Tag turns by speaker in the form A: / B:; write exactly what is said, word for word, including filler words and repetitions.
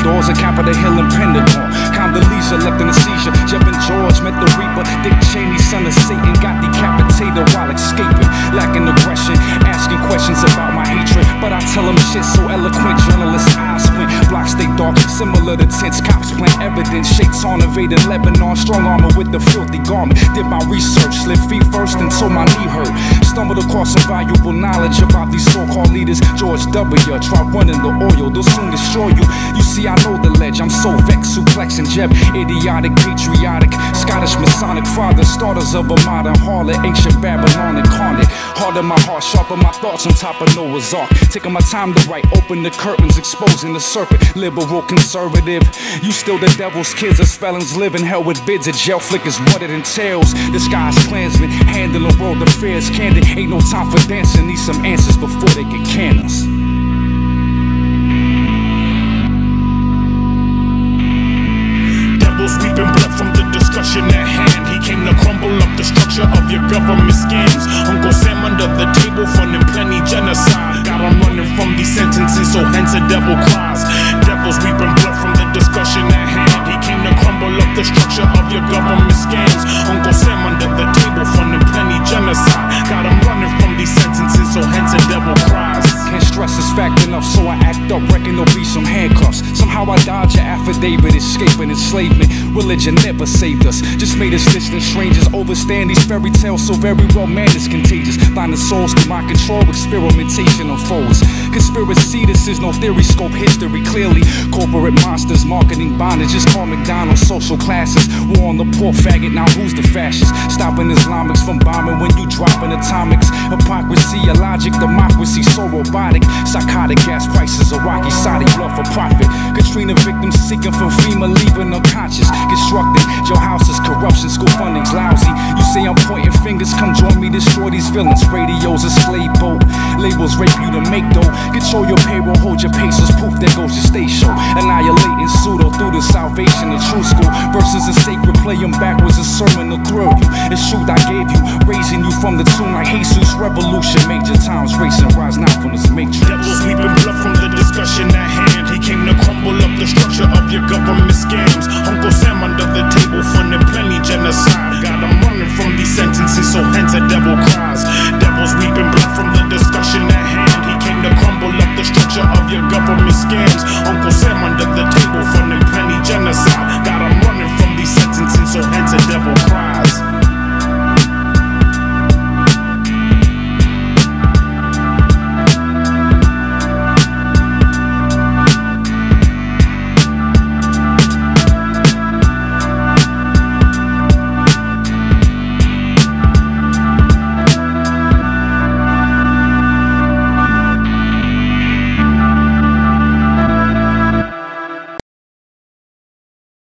A: doors of Capitol Hill and Pentagon. Condoleezza left in a seizure. Jeb and George met the Reaper. Dick Cheney, son of Satan, got decapitated while escaping. Lacking aggression, asking questions about my hatred, but I tell them shit so eloquent, journalists' eyes squint. Blocks stay dark, similar to tents. Cops plant evidence. Shaitan invaded Lebanon, strong armor with the filthy garment. Did my research, slid feet first until my knee hurt. Stumbled across some valuable knowledge about these so-called leaders. George W. Try running the oil, they'll soon destroy you. You see, I know the ledge, I'm so vexed. Suplex and Jeb, idiotic, patriotic, Scottish Masonic father, starters of a modern harlot, ancient Babylon incarnate. Hard in my heart, sharper my thoughts on top of Noah's Ark. Taking my time to write, open the curtains, exposing the serpent. Liberal, conservative, you still the devil's kids as felons live in hell with bids. A jail flick is what it entails. Disguised Klansmen, handling world affairs candid. Ain't no time for dancing, need some answers before they can can us.
B: Devils weeping blood from the discussion at hand. He came to crumble up the structure of your government scams. Uncle Sam under the table funding plenty genocide. Got him running from these sentences, so hence a devil cries. Devils weeping blood from the discussion at hand. He came to crumble up the structure of your government scams. Uncle Sam under the table funding plenty genocide. Got him running from these sentences, so hence a devil cries.
A: Can't stress it's fact enough, so I act up, reckon there'll be some handcuffs. Somehow I dodge your affidavit, escaping enslavement. Religion never saved us, just made us distant strangers. Overstand these fairy tales so very well man is contagious. Blinding souls through my control, experimentation unfolds. Conspiracy, this is no theory, scope history clearly. Corporate monsters, marketing bondage, just call McDonald's social classes. War on the poor faggot, now who's the fascist? Stopping Islamics from bombing when you dropping atomics. Hypocrisy, illogic, democracy, so robotic. Psychotic gas prices, Iraqi, Saudi, blood for profit. Katrina victims seeking from FEMA, leaving unconscious. Constructing your house is corruption, school funding's lousy. You say I'm pointing fingers, come join me, destroy these villains. Radios a slave boat, labels rape you to make dough. Control your payroll, hold your paces, poof, there goes your stage show. Annihilating pseudo through the salvation of true school. Verses are sacred, play them backwards, a sermon to thrill you. It's truth I gave you, raising you from the tomb like Jesus. Revolution, major times racing, rise now from this matrix.